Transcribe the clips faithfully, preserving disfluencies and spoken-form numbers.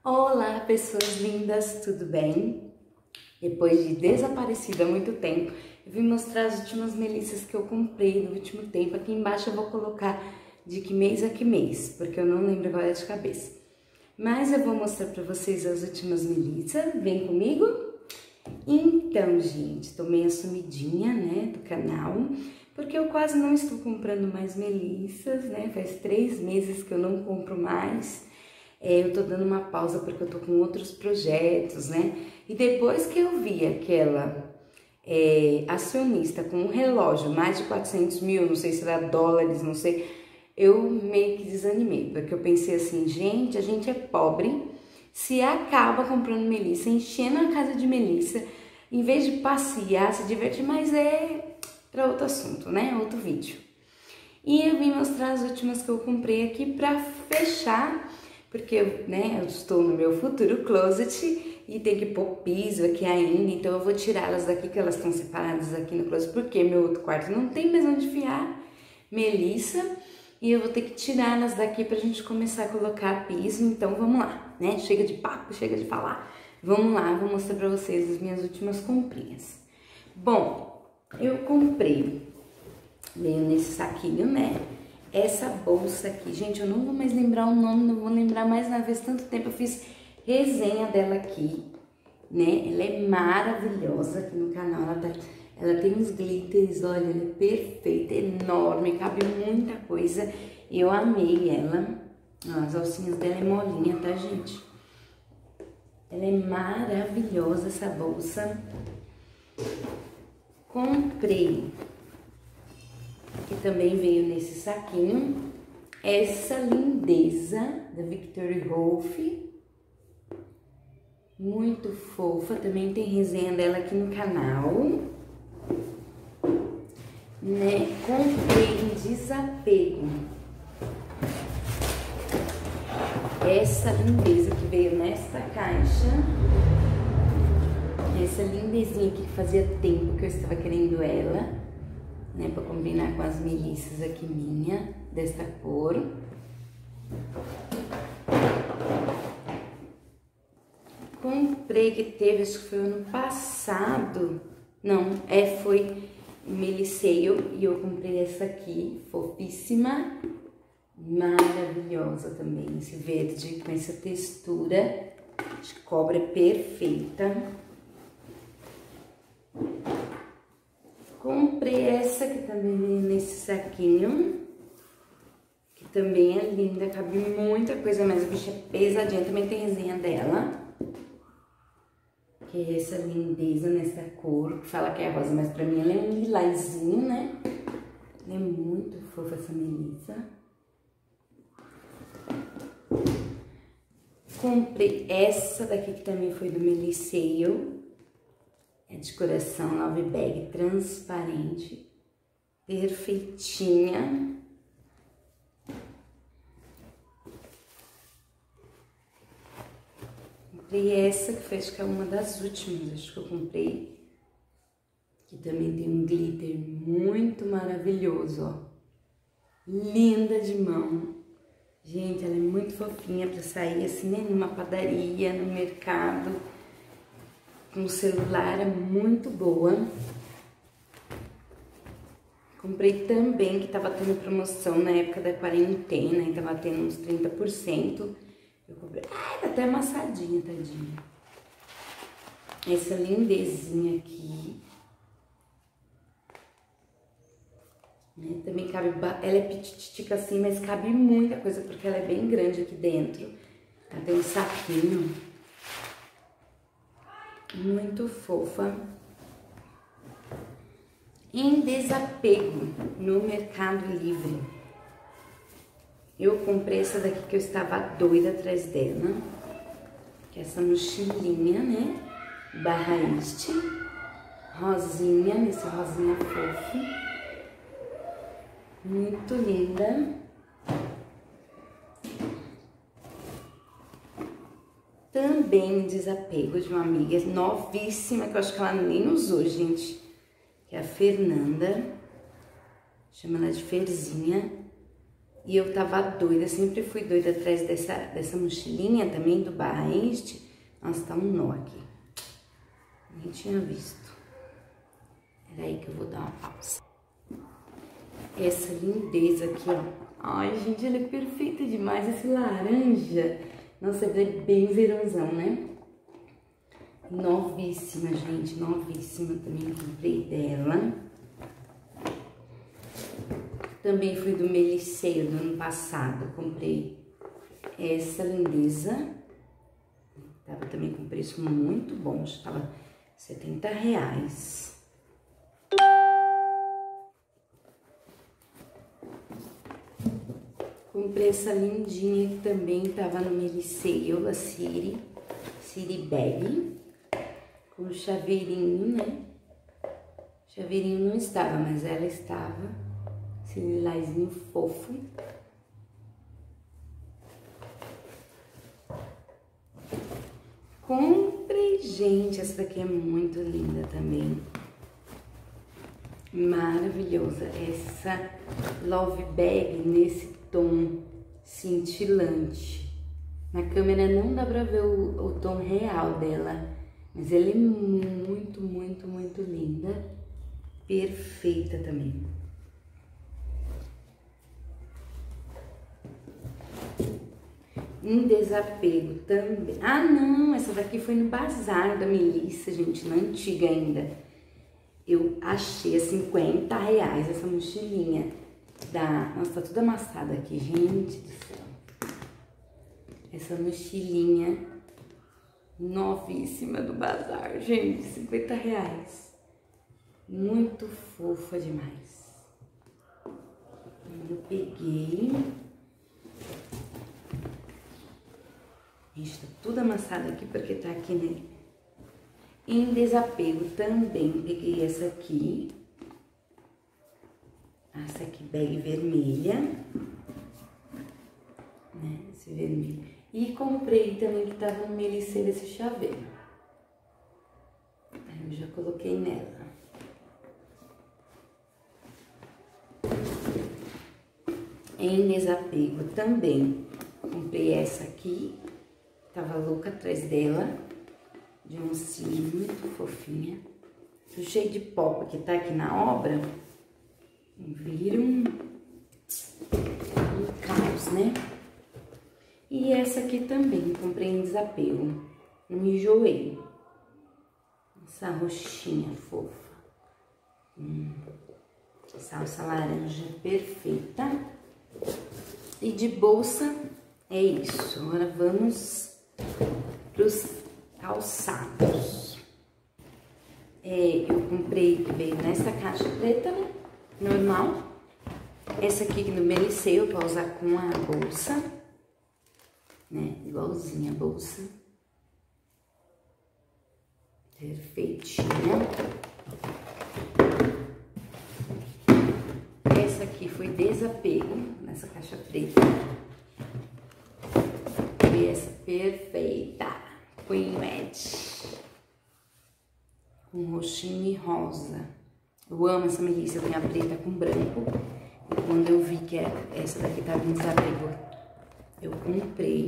Olá, pessoas lindas, tudo bem? Depois de desaparecida há muito tempo, eu vim mostrar as últimas melissas que eu comprei no último tempo. Aqui embaixo eu vou colocar de que mês a que mês, porque eu não lembro agora de cabeça. Mas eu vou mostrar pra vocês as últimas melissas, vem comigo? Então, gente, tô meio sumidinha, né, do canal, porque eu quase não estou comprando mais melissas, né, faz três meses que eu não compro mais. É, eu tô dando uma pausa porque eu tô com outros projetos, né? E depois que eu vi aquela é, acionista com um relógio, mais de quatrocentos mil, não sei se era dólares, não sei, eu meio que desanimei, porque eu pensei assim, gente, a gente é pobre, se acaba comprando melissa, enchendo a casa de melissa, em vez de passear, se divertir, mas é para outro assunto, né? Outro vídeo. E eu vim mostrar as últimas que eu comprei aqui para fechar, porque né, eu estou no meu futuro closet e tem que pôr piso aqui ainda, então eu vou tirá-las daqui, que elas estão separadas aqui no closet, porque meu outro quarto não tem mais onde enfiar melissa, e eu vou ter que tirá-las daqui pra gente começar a colocar piso. Então vamos lá, né? Chega de papo, chega de falar. Vamos lá, vou mostrar pra vocês as minhas últimas comprinhas. Bom, eu comprei, veio nesse saquinho, né? Essa bolsa aqui, gente, eu não vou mais lembrar o nome, não vou lembrar mais nada, faz tanto tempo eu fiz resenha dela aqui, né? Ela é maravilhosa aqui no canal, ela, tá, ela tem uns glitters, olha, ela é perfeita, enorme, cabe muita coisa, eu amei ela. Ó, as alcinhas dela é molinha, tá, gente? Ela é maravilhosa essa bolsa. Comprei, que também veio nesse saquinho, essa lindeza da Victory Rolf, muito fofa, também tem resenha dela aqui no canal, né? Comprei em desapego essa lindeza que veio nessa caixa, essa lindezinha aqui que fazia tempo que eu estava querendo ela, né, para combinar com as melissas aqui minha, desta cor. Comprei, que teve, acho que foi ano passado, não, é, foi Melisseio, e eu comprei essa aqui, fofíssima, maravilhosa também, esse verde com essa textura de cobre perfeita. Comprei essa que também vem nesse saquinho, que também é linda, cabe muita coisa, mas a bicha é pesadinha, também tem resenha dela. Que é essa lindeza nessa cor, que fala que é rosa, mas pra mim ela é um lilazinho, né? Ela é muito fofa essa melissa. Comprei essa daqui que também foi do Melisseio. É de coração Love Bag transparente, perfeitinha. Comprei essa, que foi, acho que é uma das últimas, acho que eu comprei. Que também tem um glitter muito maravilhoso, ó. Linda de mão. Gente, ela é muito fofinha pra sair assim, né, numa padaria, no mercado. Com celular, é muito boa. Comprei também, que tava tendo promoção na época da quarentena, e tava tendo uns trinta por cento. Eu comprei, ai, tá até amassadinha, tadinha. Essa lindezinha aqui. Né, também cabe, ela é pititica assim, mas cabe muita coisa, porque ela é bem grande aqui dentro. Ela tem um saquinho. Muito fofa. Em desapego, no Mercado Livre, eu comprei essa daqui que eu estava doida atrás dela, que é essa mochilinha, né, barra este, rosinha, nesse rosinha fofo, muito linda. Também em desapego de uma amiga novíssima, que eu acho que ela nem usou, gente, que é a Fernanda, chama ela de Ferzinha. E eu tava doida, sempre fui doida atrás dessa, dessa mochilinha também do Barra Este. Nossa, tá um nó aqui. Nem tinha visto. Era aí que eu vou dar uma pausa. Essa lindeza aqui, ó. Ai, gente, ela é perfeita demais. Esse laranja. Nossa, é bem verãozão, né? Novíssima, gente. Novíssima. Também comprei dela. Também fui do Meliceio do ano passado. Comprei essa lindeza. Tava também com preço muito bom. Acho que tava setenta reais. Comprei essa lindinha que também tava no Meliceio, a Siri. Siri Bag. Com chaveirinho, né? Chaveirinho não estava, mas ela estava. Esse lilazinho fofo. Comprei, gente, essa daqui é muito linda também. Maravilhosa. Essa Love Bag nesse tom cintilante. Na câmera não dá pra ver o, o tom real dela, mas ela é muito, muito, muito linda. Perfeita também. Um desapego também. Ah, não, essa daqui foi no bazar da Melissa, gente, na antiga ainda. Eu achei a cinquenta reais essa mochilinha da... Nossa, tá tudo amassada aqui, gente do céu. Essa mochilinha novíssima do bazar, gente, cinquenta reais. Muito fofa demais. Eu peguei... Gente, tá tudo amassado aqui porque tá aqui, né? Em desapego também peguei essa aqui. Essa aqui, bag vermelha. Né? Esse vermelho. E comprei também que tava no Meliceiro esse chaveiro. Aí eu já coloquei nela. Em desapego também comprei essa aqui. Tava louca atrás dela, de um cílio muito fofinha. Tô cheio de pó, porque tá aqui na obra. Viram um caos, né? E essa aqui também, comprei em desapego. Não enjoei. Essa roxinha fofa. Hum, salsa laranja perfeita. E de bolsa é isso. Agora vamos... Pros calçados. É, eu comprei, que veio nessa caixa preta, né? Normal. Essa aqui no Meliceio pra usar com a bolsa. Né? Igualzinha a bolsa. Perfeitinha. Essa aqui foi desapego, nessa caixa preta. Essa perfeita, Queen Edge, com roxinho e rosa. Eu amo essa Melissa, eu tenho a preta com branco. E quando eu vi que essa daqui tava em desapego, eu comprei.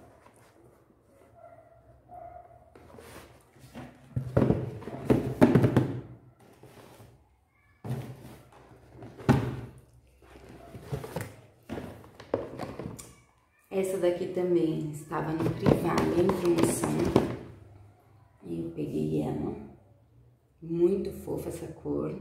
Essa daqui também estava no Privado, em promoção. E eu peguei ela. Muito fofa essa cor.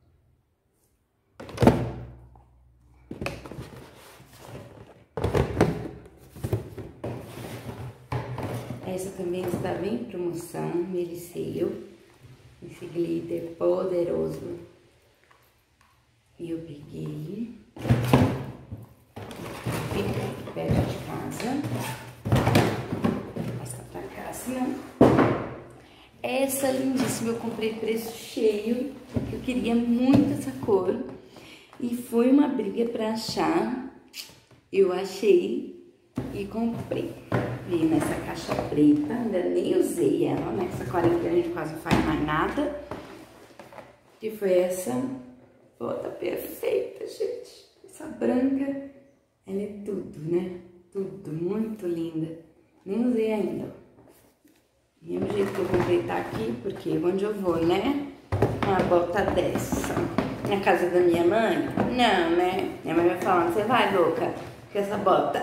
Essa também estava em promoção, Meliceio. Esse glitter poderoso. E eu peguei. Fica perto de casa. Passa pra cá, senão. Essa lindíssima eu comprei preço cheio, porque eu queria muito essa cor. E foi uma briga pra achar. Eu achei e comprei. Veio nessa caixa preta, ainda nem usei ela, né? Essa quarentena a gente quase não faz mais nada. Que foi essa bota perfeita, gente. Essa branca Ela é tudo, né? Tudo, muito linda. Nem usei ainda. Do mesmo jeito que eu comprei tá aqui, porque onde eu vou, né? Uma bota dessa. Na casa da minha mãe? Não, né? Minha mãe vai falando, você vai, louca, com essa bota.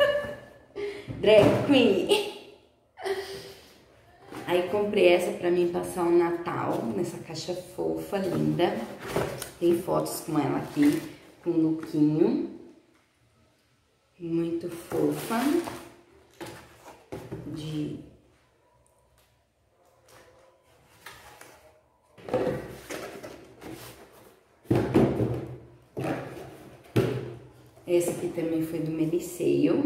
Drag Queen. Aí comprei essa pra mim passar o Natal, nessa caixa fofa, linda. Tem fotos com ela aqui, com um lookinho. Muito fofa. De... Essa aqui também foi do Melisseio.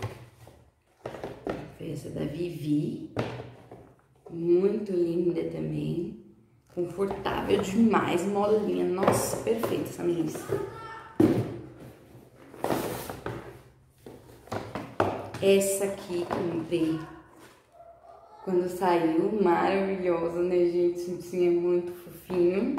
Foi essa da Vivi. Muito linda também. Confortável demais, molinha. Nossa, perfeita essa melissa. Essa aqui que eu comprei quando saiu, maravilhosa, né, gente? Sim, é muito fofinho.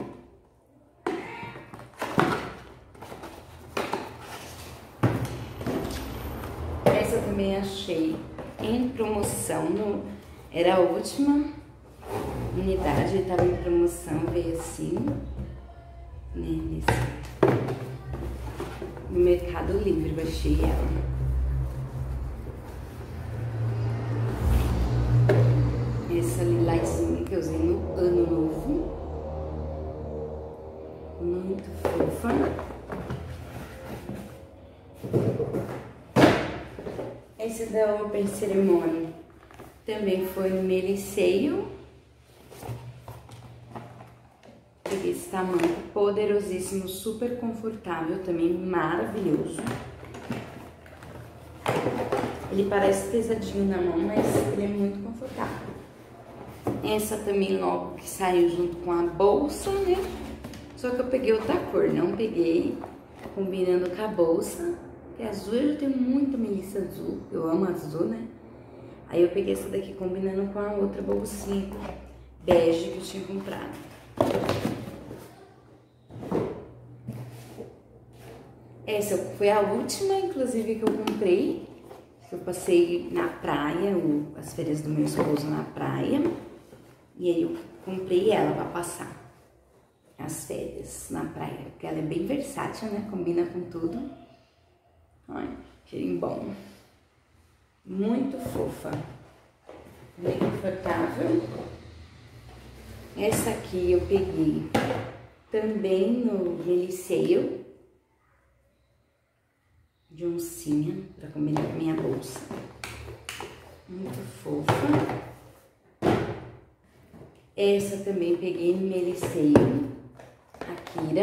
Essa eu também achei em promoção, no, era a última unidade, estava em promoção, veio assim, né, nesse, no Mercado Livre, eu achei ela. Essa lilazinha que eu usei no Ano Novo, muito fofa. Esse da Open Ceremony também foi no Melisseio. Peguei esse tamanho poderosíssimo, super confortável também, maravilhoso. Ele parece pesadinho na mão, mas ele é muito confortável. Essa também logo que saiu junto com a bolsa, né? Só que eu peguei outra cor, não peguei combinando com a bolsa. Porque azul eu já tenho muito melissa azul, eu amo azul, né? Aí eu peguei essa daqui combinando com a outra bolsinha bege que eu tinha comprado. Essa foi a última, inclusive, que eu comprei. Eu passei na praia, o, as férias do meu esposo na praia. E aí eu comprei ela pra passar as férias na praia. Porque ela é bem versátil, né? Combina com tudo. Olha, cheirinho bom. Muito fofa. Bem confortável. Essa aqui eu peguei também no Melisseio. De oncinha, pra combinar com minha bolsa. Muito fofa. Essa também peguei no Melisseio. A Kira.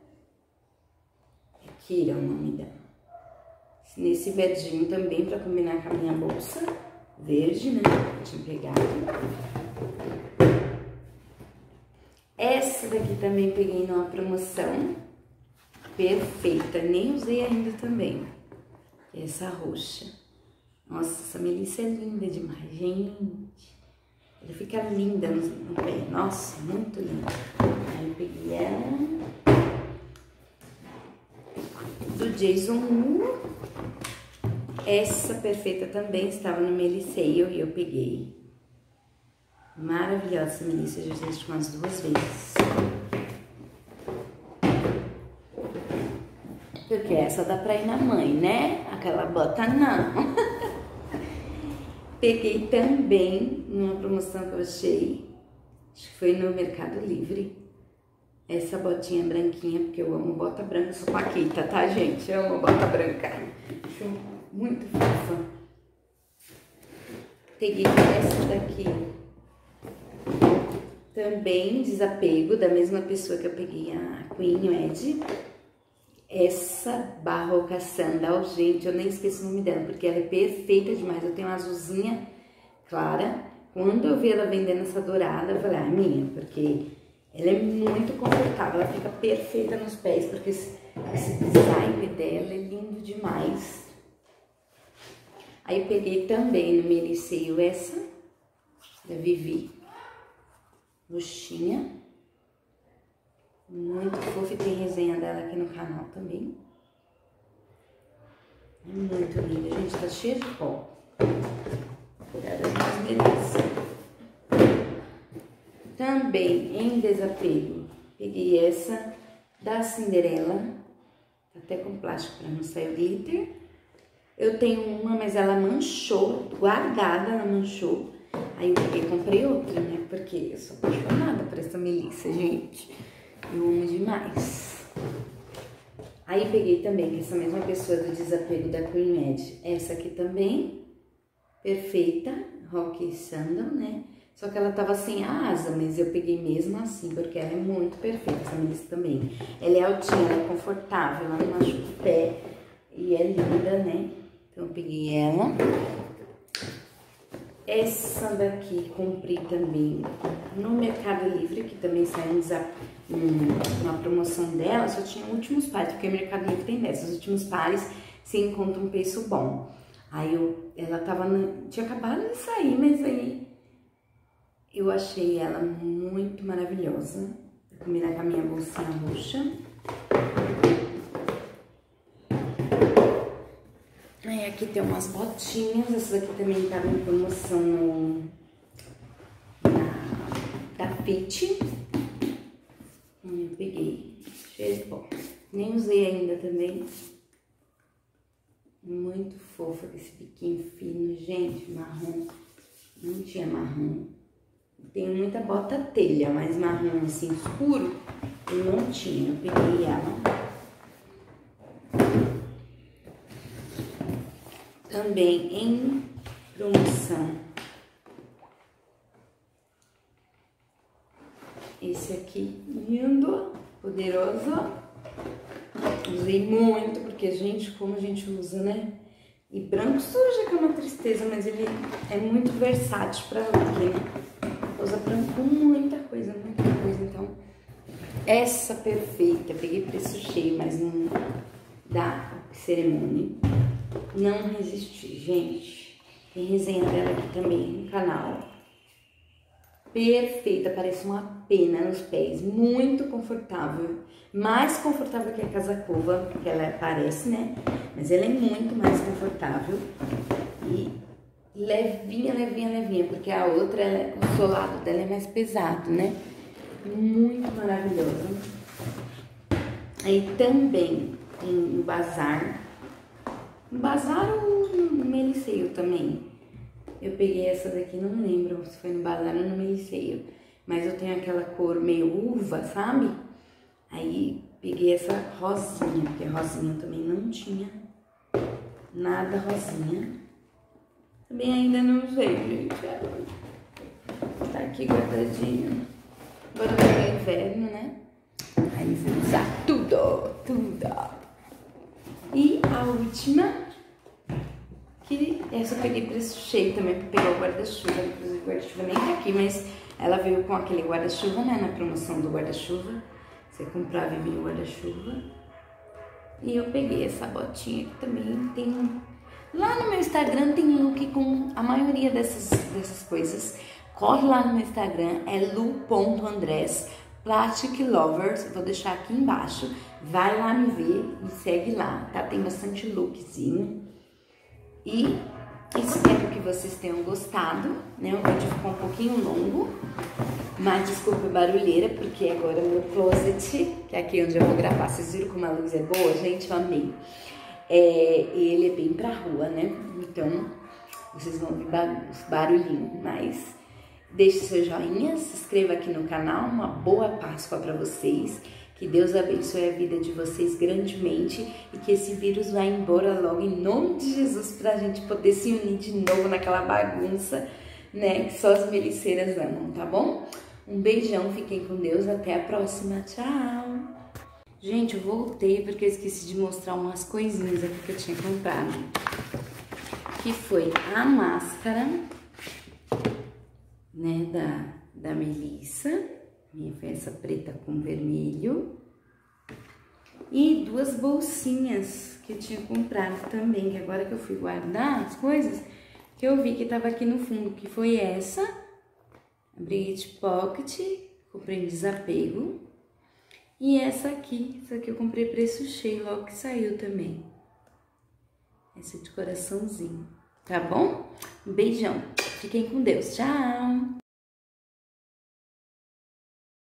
É Kira o nome dela. Nesse verdinho também pra combinar com a minha bolsa. Verde, né? Eu tinha pegado. Essa daqui também peguei numa promoção. Perfeita. Nem usei ainda também. Essa roxa. Nossa, essa melissa é linda demais, gente. Ela fica linda no, no pé. Nossa, muito linda. Aí eu peguei ela. Do Jason Moore. Essa perfeita também estava no Melisseio e eu peguei. Maravilhosa essa melissa, já usei umas duas vezes. Porque essa dá pra ir na mãe, né? Aquela bota não. Peguei também numa promoção que eu achei, acho que foi no Mercado Livre, essa botinha branquinha, porque eu amo bota branca, sou paquita, tá, gente? Eu amo bota branca. Acho muito fofa. Peguei essa daqui, também desapego, da mesma pessoa que eu peguei a Queen Ed. Essa Barroca Sandal, gente, eu nem esqueço o nome dela, porque ela é perfeita demais. Eu tenho uma azulzinha clara. Quando eu vi ela vendendo essa dourada, eu falei, ah, minha, porque ela é muito confortável, ela fica perfeita nos pés, porque esse, esse design dela é lindo demais. Aí eu peguei também no Melisseio essa, da Vivi, roxinha. Muito fofa, e tem resenha dela aqui no canal também. É muito linda, gente, tá cheia de pó. Cuidar das minhas belezas. Também em desapego, peguei essa da Cinderela, tá até com plástico para não sair o glitter. Eu tenho uma, mas ela manchou, guardada, ela manchou. Aí eu peguei e comprei outra, né? Porque eu sou apaixonada por essa Melissa, gente. Eu amo demais. Aí peguei também, que essa mesma pessoa do desapego da Queen Ed, essa aqui também, perfeita, Rock Sandal, né? Só que ela tava sem a asa, mas eu peguei mesmo assim, porque ela é muito perfeita, essa Melissa também. Ela é altinha, ela é confortável, ela não machuca o pé e é linda, né? Então eu peguei ela. Essa daqui comprei também no Mercado Livre, que também saiu um, uma promoção dela, só tinha últimos pares, porque o Mercado Livre tem dessas, os últimos pares você encontra um preço bom. Aí eu, ela tava, no, tinha acabado de sair, mas aí eu achei ela muito maravilhosa. Vou combinar com a minha bolsinha roxa. Aí aqui tem umas botinhas, essa daqui também tava em promoção no, na, da Fit. Eu peguei, cheio de pó. Nem usei ainda também. Muito fofa, com esse biquinho fino, gente, marrom. Não tinha marrom. Tenho muita bota telha, mas marrom assim escuro eu não tinha. Eu peguei ela. Também em promoção. Esse aqui, lindo, poderoso. Usei muito, porque, gente, como a gente usa, né? E branco suja, que é uma tristeza, mas ele é muito versátil pra look, né? Usa branco com muita coisa, muita coisa. Então, essa perfeita, peguei preço cheio, mas não dá cerimônia. Não resisti, gente. Tem resenha dela aqui também no canal. Perfeita, parece uma pena nos pés, muito confortável, mais confortável que a Casacova, que ela parece, né? Mas ela é muito mais confortável e levinha, levinha, levinha, porque a outra, ela, o solado dela é mais pesado, né? Muito maravilhosa. Aí também tem no bazar, no bazar ou no Meliceio também. Eu peguei essa daqui, não lembro se foi no bazar ou no Meliceio, mas eu tenho aquela cor meio uva, sabe? Aí peguei essa rosinha, porque rosinha também não tinha nada rosinha. Também ainda não usei, gente. Tá aqui guardadinho. Agora vai o inverno, né? Aí vou usar tudo, tudo. E a última, que essa eu peguei preço cheio também pra pegar o guarda-chuva. Inclusive o guarda-chuva nem tá aqui, mas ela veio com aquele guarda-chuva, né? Na promoção do guarda-chuva. Você comprava e vinha o guarda-chuva. E eu peguei essa botinha que também tem... Lá no meu Instagram tem look com a maioria dessas, dessas coisas. Corre lá no meu Instagram, é lu ponto andres Plastic Lovers, vou deixar aqui embaixo. Vai lá me ver, me segue lá, tá? Tem bastante lookzinho. E espero que vocês tenham gostado, né? O vídeo ficou um pouquinho longo, mas desculpa a barulheira, porque agora o meu closet, que é aqui onde eu vou gravar, vocês viram como a luz é boa? Gente, eu amei. É, ele é bem pra rua, né? Então, vocês vão ouvir barulhinho, mas deixe seu joinha, se inscreva aqui no canal, uma boa Páscoa pra vocês. Que Deus abençoe a vida de vocês grandemente e que esse vírus vá embora logo em nome de Jesus pra gente poder se unir de novo naquela bagunça, né, que só as meliceiras amam, tá bom? Um beijão, fiquem com Deus, até a próxima, tchau! Gente, eu voltei porque eu esqueci de mostrar umas coisinhas aqui que eu tinha comprado. Que foi a máscara, né, da, da Melissa. Minha foi essa preta com vermelho. E duas bolsinhas que eu tinha comprado também, que agora que eu fui guardar as coisas, que eu vi que tava aqui no fundo, que foi essa, a Brigitte Pocket, comprei em desapego. E essa aqui, essa aqui eu comprei preço cheio, logo que saiu também. esse de coraçãozinho, tá bom? Um beijão, fiquem com Deus, tchau!